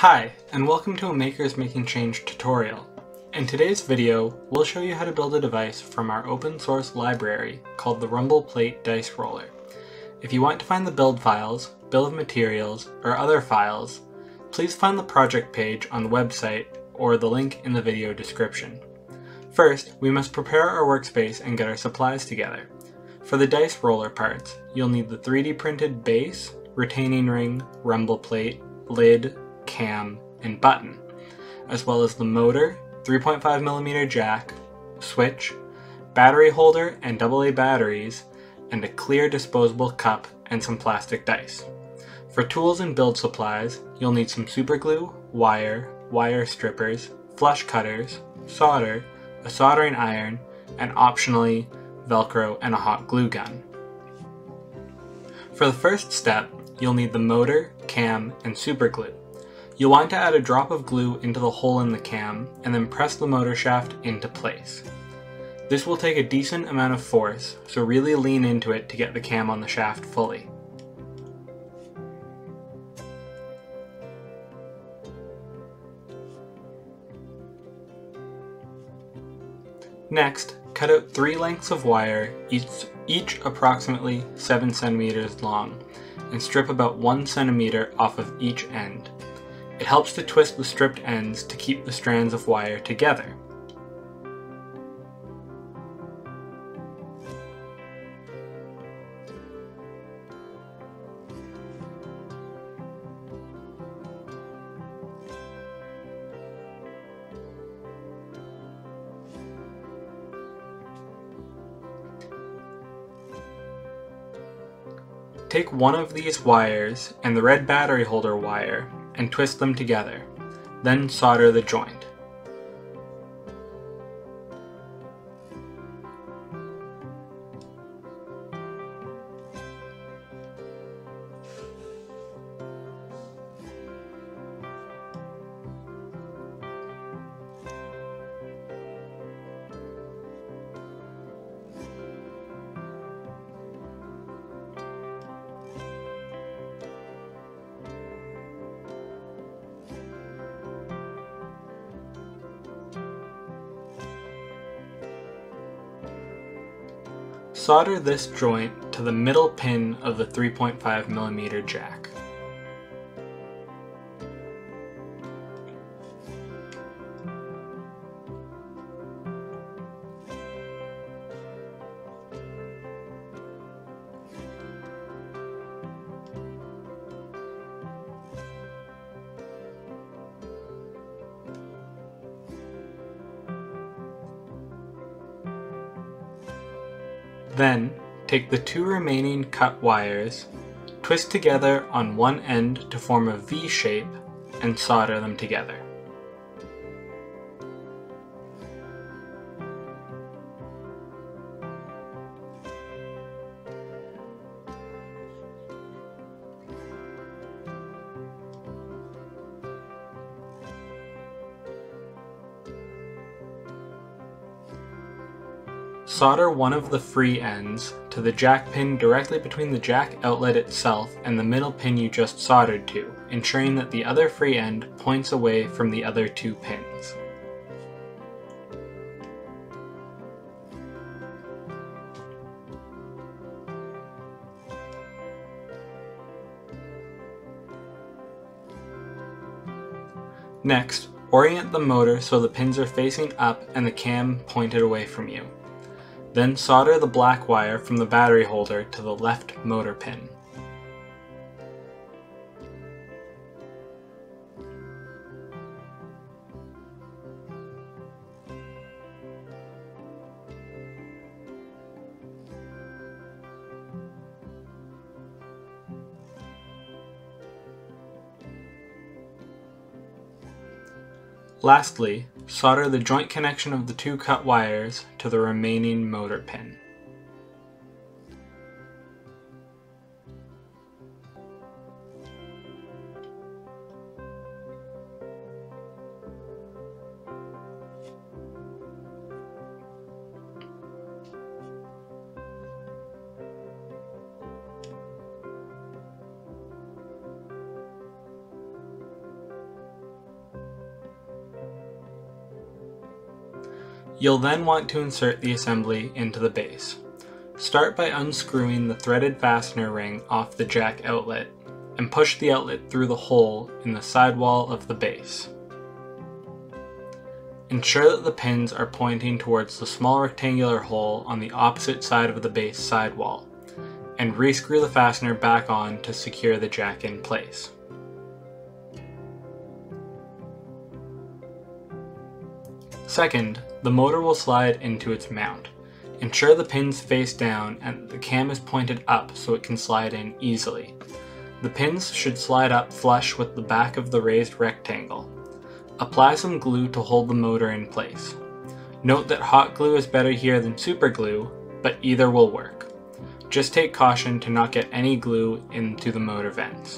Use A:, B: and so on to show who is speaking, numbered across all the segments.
A: Hi, and welcome to a Makers Making Change tutorial. In today's video, we'll show you how to build a device from our open source library called the Rumble Plate Dice Roller. If you want to find the build files, bill of materials, or other files, please find the project page on the website or the link in the video description. First, we must prepare our workspace and get our supplies together. For the dice roller parts, you'll need the 3D printed base, retaining ring, rumble plate, lid, cam, and button, as well as the motor, 3.5mm jack, switch, battery holder and AA batteries, and a clear disposable cup and some plastic dice. For tools and build supplies, you'll need some superglue, wire strippers, flush cutters, solder, a soldering iron, and optionally, Velcro and a hot glue gun. For the first step, you'll need the motor, cam, and superglue. You'll want to add a drop of glue into the hole in the cam and then press the motor shaft into place. This will take a decent amount of force, so really lean into it to get the cam on the shaft fully. Next, cut out 3 lengths of wire, each approximately 7 cm long, and strip about 1 cm off of each end. It helps to twist the stripped ends to keep the strands of wire together. Take one of these wires and the red battery holder wire and twist them together, then solder the joint. Solder this joint to the middle pin of the 3.5mm jack. Then, take the 2 remaining cut wires, twist together on one end to form a V shape, and solder them together. Solder one of the free ends to the jack pin directly between the jack outlet itself and the middle pin you just soldered to, ensuring that the other free end points away from the other 2 pins. Next, orient the motor so the pins are facing up and the cam pointed away from you. Then solder the black wire from the battery holder to the left motor pin. Lastly, solder the joint connection of the 2 cut wires to the remaining motor pin. You'll then want to insert the assembly into the base. Start by unscrewing the threaded fastener ring off the jack outlet and push the outlet through the hole in the sidewall of the base. Ensure that the pins are pointing towards the small rectangular hole on the opposite side of the base sidewall, and rescrew the fastener back on to secure the jack in place. Second, the motor will slide into its mount. Ensure the pins face down and the cam is pointed up so it can slide in easily. The pins should slide up flush with the back of the raised rectangle. Apply some glue to hold the motor in place. Note that hot glue is better here than super glue, but either will work. Just take caution to not get any glue into the motor vents.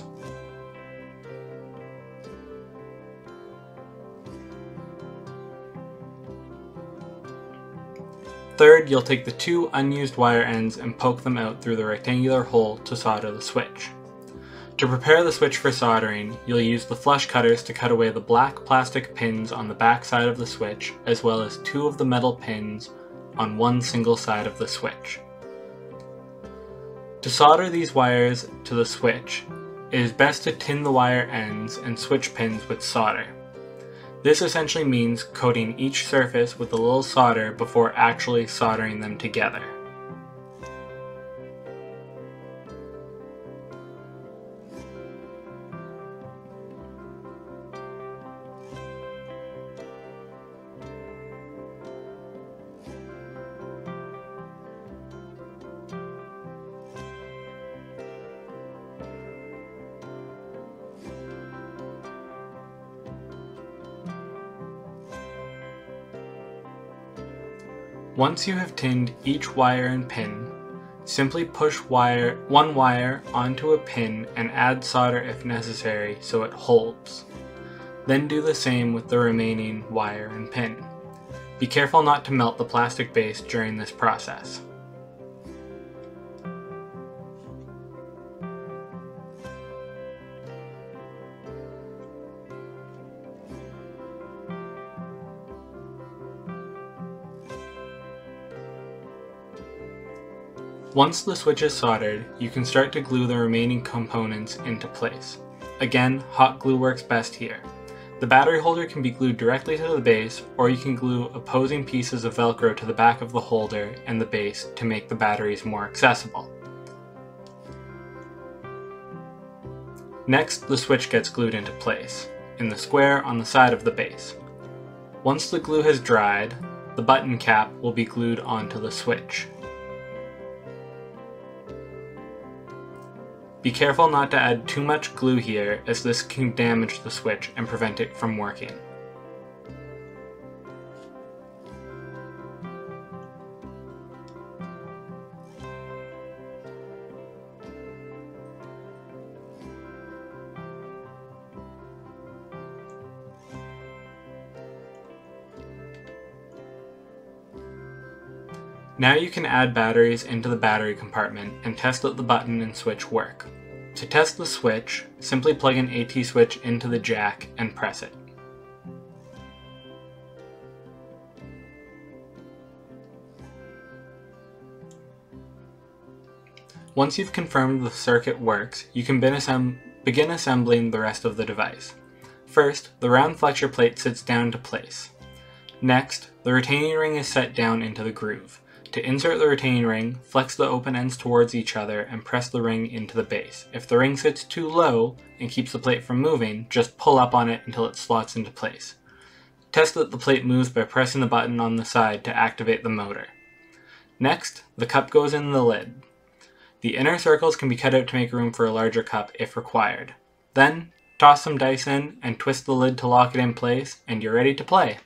A: Third, you'll take the two unused wire ends and poke them out through the rectangular hole to solder the switch. To prepare the switch for soldering, you'll use the flush cutters to cut away the black plastic pins on the back side of the switch, as well as two of the metal pins on one single side of the switch. To solder these wires to the switch, it is best to tin the wire ends and switch pins with solder. This essentially means coating each surface with a little solder before actually soldering them together. Once you have tinned each wire and pin, simply push one wire onto a pin and add solder if necessary so it holds. Then do the same with the remaining wire and pin. Be careful not to melt the plastic base during this process. Once the switch is soldered, you can start to glue the remaining components into place. Again, hot glue works best here. The battery holder can be glued directly to the base, or you can glue opposing pieces of Velcro to the back of the holder and the base to make the batteries more accessible. Next, the switch gets glued into place, in the square on the side of the base. Once the glue has dried, the button cap will be glued onto the switch. Be careful not to add too much glue here, as this can damage the switch and prevent it from working. Now you can add batteries into the battery compartment and test that the button and switch work. To test the switch, simply plug an AT switch into the jack and press it. Once you've confirmed the circuit works, you can begin assembling the rest of the device. First, the round flexure plate sits down to place. Next, the retaining ring is set down into the groove. To insert the retaining ring, flex the open ends towards each other and press the ring into the base. If the ring sits too low and keeps the plate from moving, just pull up on it until it slots into place. Test that the plate moves by pressing the button on the side to activate the motor. Next, the cup goes in the lid. The inner circles can be cut out to make room for a larger cup if required. Then, toss some dice in and twist the lid to lock it in place, and you're ready to play.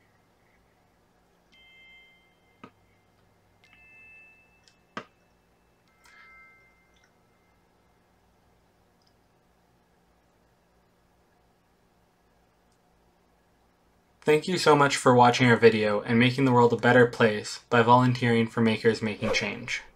A: Thank you so much for watching our video and making the world a better place by volunteering for Makers Making Change.